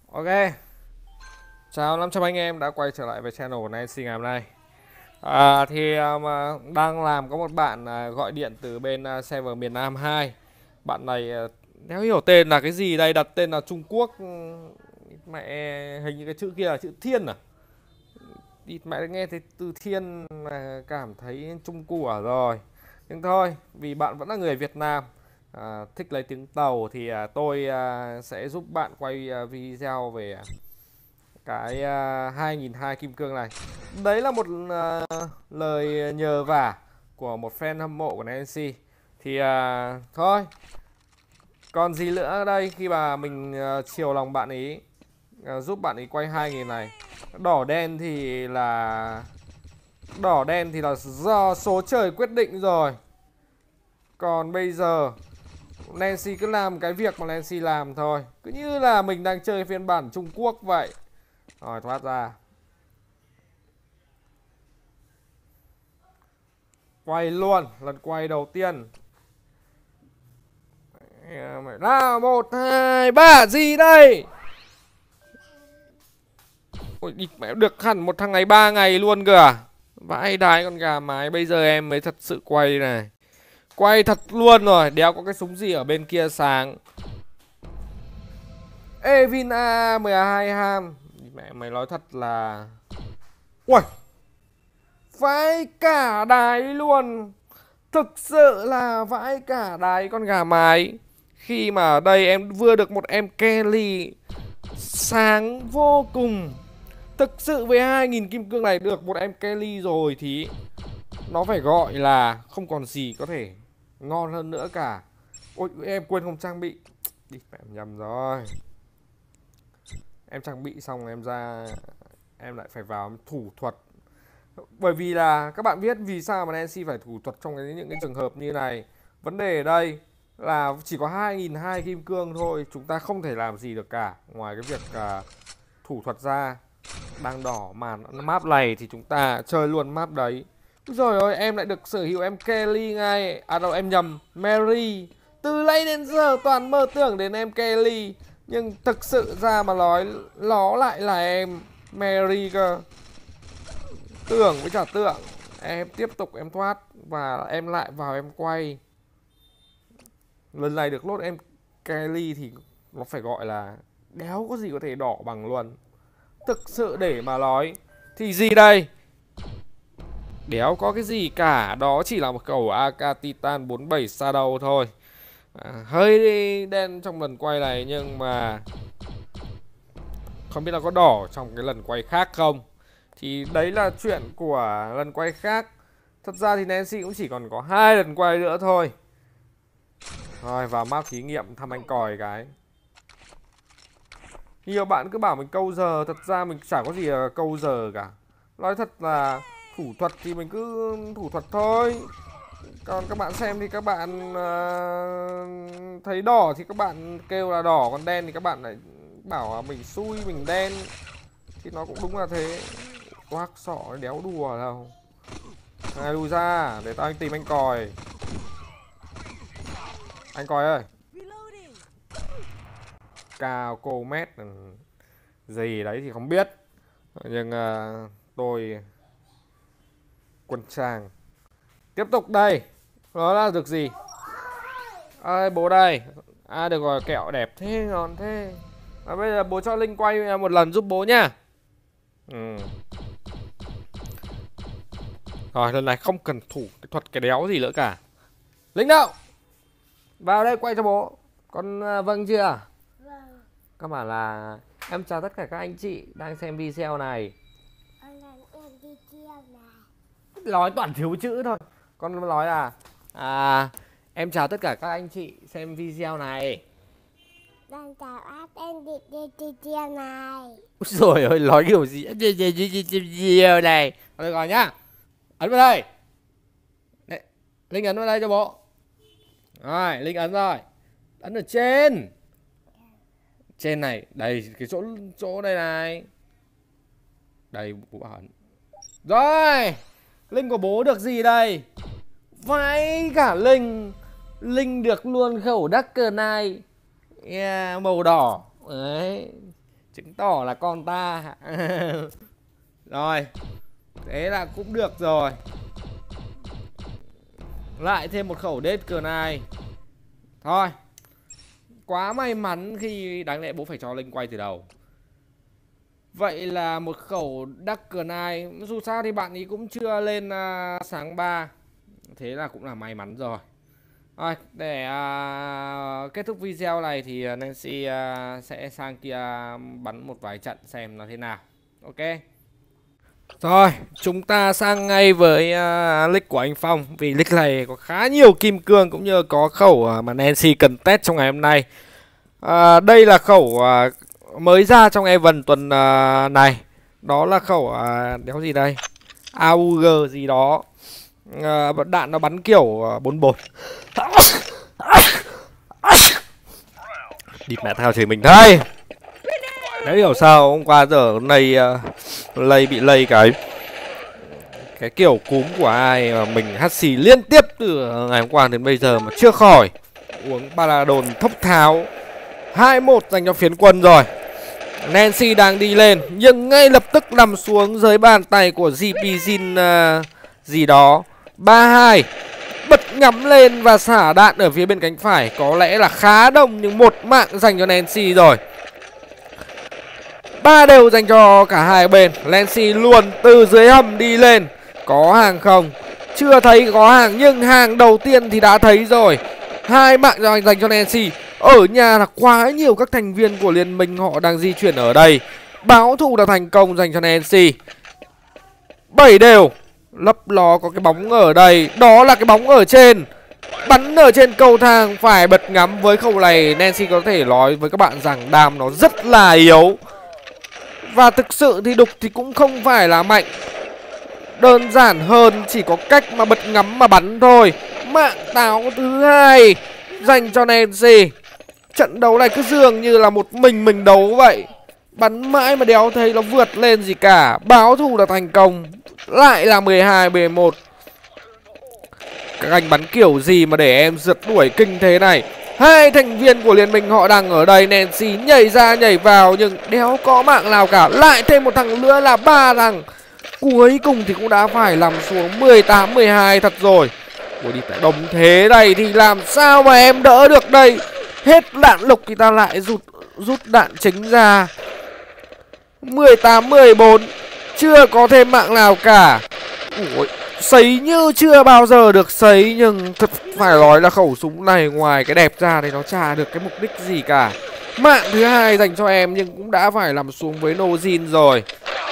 Ok, chào 500 anh em đã quay trở lại với channel của Nancy ngày hôm nay. Đang làm có một bạn gọi điện từ bên server miền Nam 2. Bạn này đéo hiểu tên là cái gì đây, đặt tên là Trung Quốc. Mẹ, hình như cái chữ kia là chữ Thiên à? Mẹ nghe thấy từ Thiên là cảm thấy Trung của rồi. Nhưng thôi, vì bạn vẫn là người Việt Nam, thích lấy tiếng Tàu thì tôi sẽ giúp bạn quay video về cái 2.200 kim cương này. Đấy là một lời nhờ vả của một fan hâm mộ của Nancy. Thì thôi, còn gì nữa đây khi mà mình chiều lòng bạn ấy, giúp bạn ấy quay 2.000 này. Đỏ đen thì là do số trời quyết định rồi. Còn bây giờ Nancy cứ làm cái việc mà Nancy làm thôi, cứ như là mình đang chơi phiên bản Trung Quốc vậy. Rồi thoát ra, quay luôn lần quay đầu tiên. Nào 1, 2, 3 gì đây? Ôi mẹ, được hẳn một thằng này 3 ngày luôn cơ à? Vãi đái con gà mái. Bây giờ em mới thật sự quay này, quay thật luôn rồi. Đéo có cái súng gì ở bên kia sáng. Evin A12 ham. Mẹ mày nói thật là ui, vãi cả đái luôn. Thực sự là vãi cả đái con gà mái. Khi mà ở đây em vừa được một em Kelly sáng vô cùng. Thực sự với 2.000 kim cương này được một em Kelly rồi thì nó phải gọi là không còn gì có thể ngon hơn nữa cả. Ôi em quên không trang bị. Đi mẹ, nhầm rồi. Em trang bị xong em ra, em lại phải vào thủ thuật. Bởi vì là các bạn biết vì sao mà Nancy phải thủ thuật trong những cái trường hợp như này. Vấn đề ở đây là chỉ có 2.200 kim cương thôi, chúng ta không thể làm gì được cả ngoài cái việc thủ thuật ra. Đang đỏ màn map này thì chúng ta chơi luôn map đấy. Rồi ơi, em lại được sở hữu em Kelly ngay. À đâu, em nhầm, Mary. Từ nãy đến giờ toàn mơ tưởng đến em Kelly, nhưng thực sự ra mà nói nó lại là em Mary cơ. Tưởng với chả tưởng. Em tiếp tục em thoát và em lại vào em quay. Lần này được lốt em Kelly thì nó phải gọi là đéo có gì có thể đỏ bằng luôn. Thực sự để mà nói thì gì đây? Đéo có cái gì cả. Đó chỉ là một khẩu AK Titan 47 Shadow thôi. Hơi đen trong lần quay này, nhưng mà không biết là có đỏ trong cái lần quay khác không. Thì đấy là chuyện của lần quay khác. Thật ra thì Nancy cũng chỉ còn có 2 lần quay nữa thôi. Rồi vào map thí nghiệm thăm anh còi cái. Nhiều bạn cứ bảo mình câu giờ, thật ra mình chả có gì là câu giờ cả. Nói thật là thủ thuật thì mình cứ thủ thuật thôi. Còn các bạn xem thì các bạn thấy đỏ thì các bạn kêu là đỏ, còn đen thì các bạn lại bảo là mình xui, mình đen. Thì nó cũng đúng là thế. Quác sọ đéo đùa đâu. Này lùi ra để tao anh tìm anh còi. Anh còi ơi. Cao cô mét gì đấy thì không biết. Nhưng tôi quân trang. Tiếp tục đây. Đó là được gì? Ơi bố đây. Được rồi, kẹo đẹp thế, ngon thế. Bây giờ bố cho Linh quay một lần giúp bố nhá. Rồi lần này không cần thủ cái thuật cái đéo gì nữa cả. Linh đâu? Vào đây quay cho bố. Con vâng chưa? Vâng. Các bạn là em chào tất cả các anh chị đang xem video này. Nói toàn thiếu chữ thôi. Con nói là em chào tất cả các anh chị xem video này. Đang chào em video này. Úi dồi ơi, nói kiểu gì video này. Rồi gọi nhá. Ấn vào đây. Đấy, Linh ấn vào đây cho bố. Rồi, Linh ấn rồi. Ấn ở trên. Trên này, đây cái chỗ đây này. Đây bố bảo ấn. Rồi, Linh của bố được gì đây? Vãi cả Linh. Linh được luôn khẩu Darker Knight, màu đỏ. Đấy. Chứng tỏ là con ta. Rồi, thế là cũng được rồi. Lại thêm một khẩu Dead Knight. Thôi, quá may mắn khi đáng lẽ bố phải cho Linh quay từ đầu. Vậy là một khẩu Dark Knight. Dù sao thì bạn ấy cũng chưa lên sáng 3. Thế là cũng là may mắn rồi. Rồi, để kết thúc video này thì Nancy sẽ sang kia bắn một vài trận xem nó thế nào. Ok. Rồi, chúng ta sang ngay với league của anh Phong. Vì league này có khá nhiều kim cương cũng như có khẩu mà Nancy cần test trong ngày hôm nay. Đây là khẩu mới ra trong event tuần này. Đó là khẩu đéo gì đây, AUG gì đó. Đạn nó bắn kiểu 44. Địt mẹ thao chửi mình thôi. Đấy, hiểu sao hôm qua giờ bị lây cái kiểu cúm của ai mà mình hắt xì liên tiếp từ ngày hôm qua đến bây giờ mà chưa khỏi. Uống Paladon thốc tháo 2-1 dành cho phiến quân rồi. Nancy đang đi lên nhưng ngay lập tức nằm xuống dưới bàn tay của GP Jin gì đó. 3-2. Bật ngắm lên và xả đạn ở phía bên cánh phải. Có lẽ là khá đông nhưng một mạng dành cho Nancy rồi. 3 đều dành cho cả hai bên. Nancy luôn từ dưới hầm đi lên. Có hàng không? Chưa thấy có hàng nhưng hàng đầu tiên thì đã thấy rồi. 2 mạng dành cho Nancy. Ở nhà là quá nhiều các thành viên của liên minh họ đang di chuyển ở đây. Báo thù đã thành công dành cho Nancy. 7 đều. Lấp ló có cái bóng ở đây. Đó là cái bóng ở trên. Bắn ở trên cầu thang. Phải bật ngắm với khẩu này. Nancy có thể nói với các bạn rằng đam nó rất là yếu. Và thực sự thì đục thì cũng không phải là mạnh. Đơn giản hơn chỉ có cách mà bật ngắm mà bắn thôi. Mạng táo thứ 2 dành cho Nancy. Trận đấu này cứ dường như là một mình đấu vậy. Bắn mãi mà đéo thấy nó vượt lên gì cả. Báo thù là thành công. Lại là 12-11. Các anh bắn kiểu gì mà để em rượt đuổi kinh thế này. 2 thành viên của liên minh họ đang ở đây. Nancy nhảy ra nhảy vào nhưng đéo có mạng nào cả. Lại thêm một thằng nữa là 3 thằng. Cuối cùng thì cũng đã phải nằm xuống 18-12 thật rồi. Ủa đi tại đồng thế này thì làm sao mà em đỡ được đây. Hết đạn lục thì ta lại rút đạn chính ra. 18-14. Chưa có thêm mạng nào cả. Ủa, sấy như chưa bao giờ được sấy. Nhưng thật phải nói là khẩu súng này ngoài cái đẹp ra thì nó chả được cái mục đích gì cả. Mạng thứ 2 dành cho em nhưng cũng đã phải nằm xuống với Nojin rồi.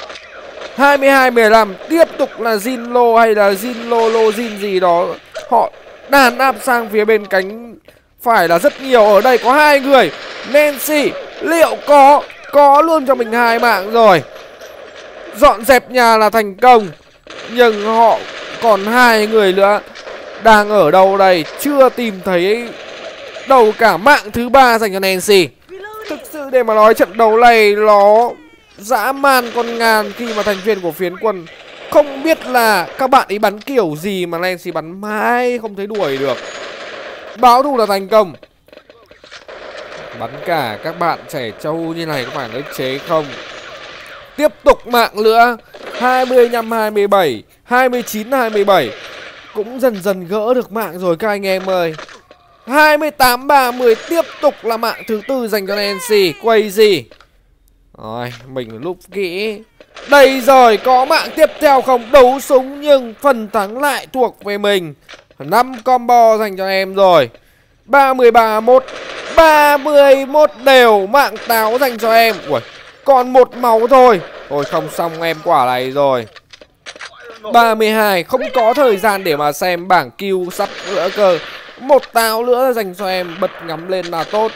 22-15. Tiếp tục là Jinlo hay là Jinlo gì đó. Họ đàn áp sang phía bên cánh phải là rất nhiều. Ở đây có 2 người. Nancy liệu có luôn cho mình 2 mạng rồi. Dọn dẹp nhà là thành công. Nhưng họ còn 2 người nữa. Đang ở đâu đây? Chưa tìm thấy đâu cả. Mạng thứ 3 dành cho Nancy. Thực sự để mà nói trận đấu này nó dã man con ngàn khi mà thành viên của phiến quân không biết là các bạn ấy bắn kiểu gì mà Nancy bắn mãi không thấy đuổi được. Báo thù là thành công. Bắn cả các bạn trẻ trâu như này có phải nó chế không? Tiếp tục mạng nữa. 25-27, 29-27. Cũng dần dần gỡ được mạng rồi các anh em ơi. 28-30. Tiếp tục là mạng thứ 4 dành cho Nancy. Quay gì? Rồi, mình lúc kỹ. Đây rồi, có mạng tiếp theo không? Đấu súng nhưng phần thắng lại thuộc về mình. 5 combo dành cho em rồi. 30-31. 31 đều. Mạng táo dành cho em. Ui, còn 1 máu thôi. Ôi không xong em quả này rồi. 32. Không có thời gian để mà xem bảng kill sắp nữa cơ. 1 táo nữa dành cho em. Bật ngắm lên là tốt.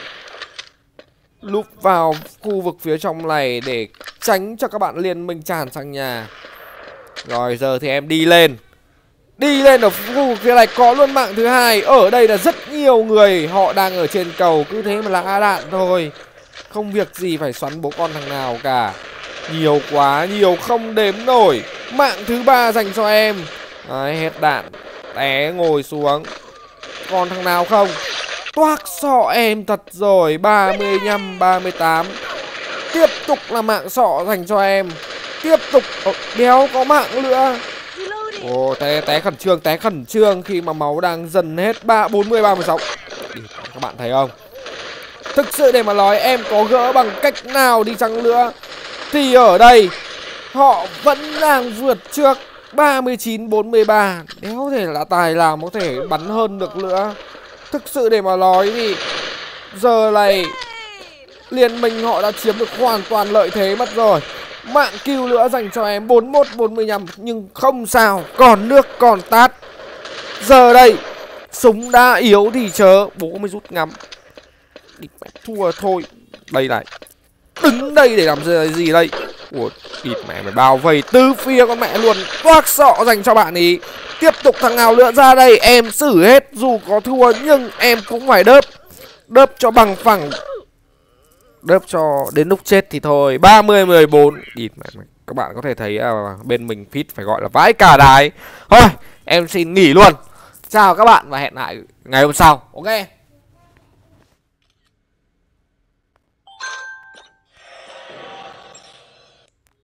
Lúc vào khu vực phía trong này để tránh cho các bạn liên minh tràn sang nhà. Rồi giờ thì em đi lên. Đi lên ở khu vực phía này có luôn mạng thứ 2. Ở đây là rất nhiều người. Họ đang ở trên cầu. Cứ thế mà là đạn thôi. Không việc gì phải xoắn bố con thằng nào cả. Nhiều quá, nhiều không đếm nổi. Mạng thứ 3 dành cho em. Đấy, hết đạn. Té ngồi xuống. Còn thằng nào không? Toác sọ em thật rồi. 35-38. Tiếp tục là mạng sọ dành cho em. Tiếp tục đéo có mạng nữa. Ồ, té khẩn trương khi mà máu đang dần hết 40 36. Các bạn thấy không? Thực sự để mà nói, em có gỡ bằng cách nào đi chăng nữa thì ở đây họ vẫn đang vượt trước 39-43. Đéo thể là tài làm có thể bắn hơn được nữa. Thực sự để mà nói thì giờ này liên minh họ đã chiếm được hoàn toàn lợi thế mất rồi. Mạng kill nữa dành cho em 41-45. Nhưng không sao, còn nước còn tát. Giờ đây súng đã yếu thì chớ, bố mới rút ngắm. Thua thôi. Đây này, đứng đây để làm gì đây? Ủa, địt mẹ mày bao vây tứ phía con mẹ luôn. Toác sọ dành cho bạn ý. Tiếp tục thằng nào nữa ra đây. Em xử hết, dù có thua nhưng em cũng phải đớp. Đớp cho bằng phẳng. Đớp cho đến lúc chết thì thôi. 30-14. Địt mẹ mày. Các bạn có thể thấy bên mình fit phải gọi là vãi cả đái. Thôi, em xin nghỉ luôn. Chào các bạn và hẹn lại ngày hôm sau. Ok.